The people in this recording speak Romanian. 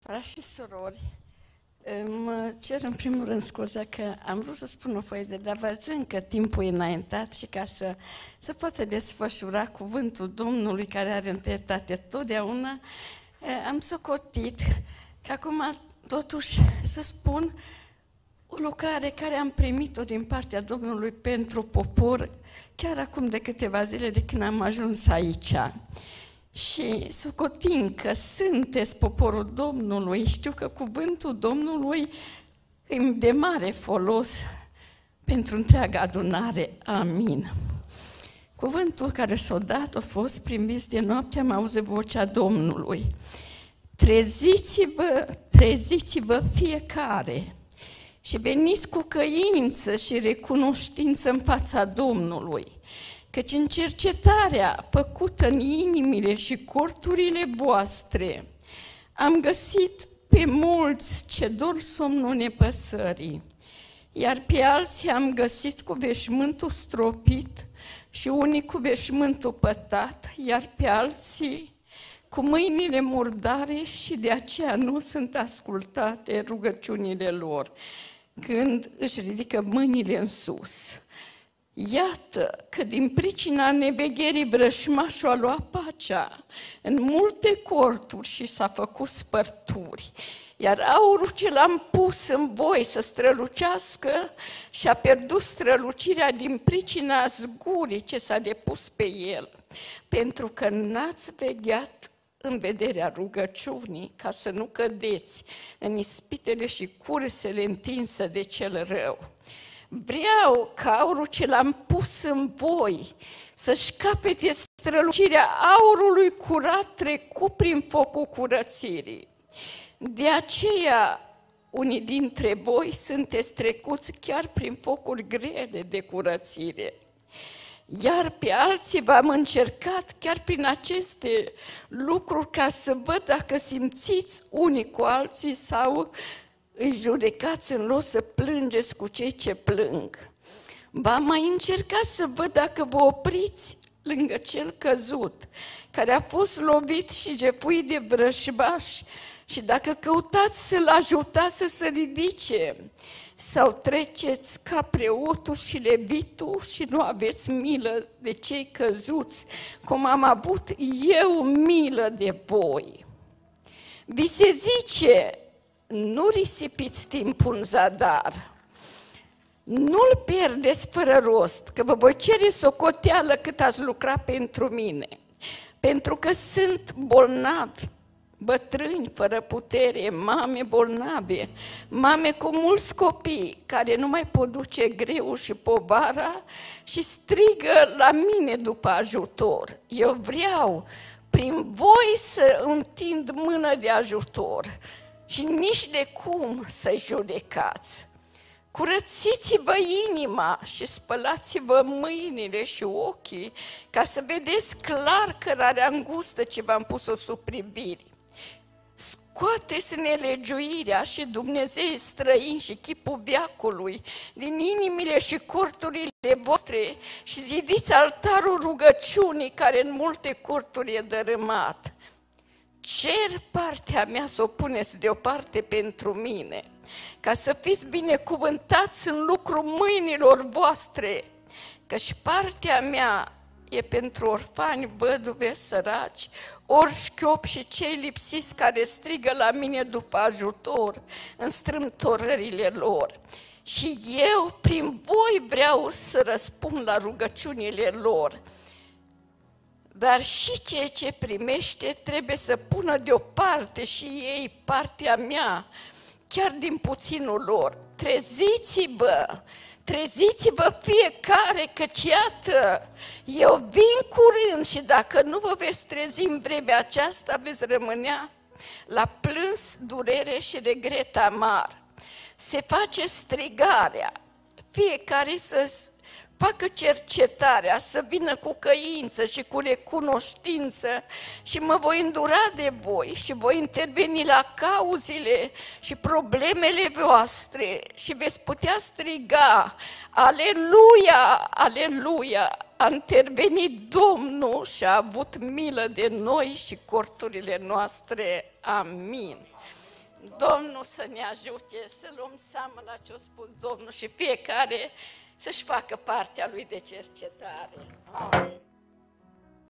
Frați și surori, mă cer în primul rând scuze că am vrut să spun o poezie, dar văzând că timpul e înaintat și ca să poată desfășura cuvântul Domnului care are întâietate totdeauna, am socotit că acum totuși să spun o lucrare care am primit-o din partea Domnului pentru popor chiar acum de câteva zile de când am ajuns aici. Și socotim că sunteți poporul Domnului, știu că cuvântul Domnului e de mare folos pentru întreaga adunare. Amin. Cuvântul care s-a dat a fost primit de noapte, am auzit vocea Domnului. Treziți-vă, treziți-vă fiecare și veniți cu căință și recunoștință în fața Domnului. Căci în cercetarea făcută în inimile și corturile voastre am găsit pe mulți ce dor somnul nepăsării, iar pe alții am găsit cu veșmântul stropit și unii cu veșmântul pătat, iar pe alții cu mâinile murdare și de aceea nu sunt ascultate rugăciunile lor când își ridică mâinile în sus. Iată că din pricina nevegherii vrășmașul a luat pacea în multe corturi și s-a făcut spărturi, iar aurul ce l-am pus în voi să strălucească și-a pierdut strălucirea din pricina zgurii ce s-a depus pe el, pentru că n-ați vegheat în vederea rugăciunii ca să nu cădeți în ispitele și cursele întinse de cel rău. Vreau ca aurul ce l-am pus în voi să-și capete strălucirea aurului curat trecut prin focul curățirii. De aceea, unii dintre voi sunteți trecuți chiar prin focuri grele de curățire. Iar pe alții v-am încercat chiar prin aceste lucruri ca să văd dacă simțiți unii cu alții sau îi judecați în loc să plângeți cu cei ce plâng. V-am mai încercat să văd dacă vă opriți lângă cel căzut, care a fost lovit și jefuit de vrășmași, și dacă căutați să-l ajutați să se ridice, sau treceți ca preotul și levitul și nu aveți milă de cei căzuți, cum am avut eu milă de voi. Vi se zice: nu risipiți timpul în zadar, nu-l pierdeți fără rost, că vă voi cere socoteală cât ați lucrat pentru mine, pentru că sunt bolnavi, bătrâni fără putere, mame bolnave, mame cu mulți copii care nu mai pot duce greul și povara și strigă la mine după ajutor. Eu vreau prin voi să întind mână de ajutor și nici de cum să-i judecați. Curățiți-vă inima și spălați-vă mâinile și ochii ca să vedeți clar cărarea îngustă ce v-am pus-o sub priviri. Scoateți nelegiuirea și Dumnezei străini și chipul veacului din inimile și corturile voastre și zidiți altarul rugăciunii care în multe corturi e dărâmat. Cer partea mea să o puneți deoparte pentru mine, ca să fiți binecuvântați în lucrul mâinilor voastre, căci partea mea e pentru orfani, văduve, săraci, ori șchiopi și cei lipsiți care strigă la mine după ajutor în strâmtorările lor. Și eu prin voi vreau să răspund la rugăciunile lor. Dar și ceea ce primește trebuie să pună deoparte și ei partea mea, chiar din puținul lor. Treziți-vă! Treziți-vă fiecare, căci iată, eu vin curând și dacă nu vă veți trezi în vremea aceasta, veți rămânea la plâns, durere și regret amar. Se face strigarea, fiecare să facă cercetarea, să vină cu căință și cu recunoștință și mă voi îndura de voi și voi interveni la cauzele și problemele voastre și veți putea striga: Aleluia, aleluia, a intervenit Domnul și a avut milă de noi și corturile noastre. Amin. Domnul să ne ajute să luăm seama la ce a spus Domnul și fiecare să-și facă partea lui de cercetare. Amin.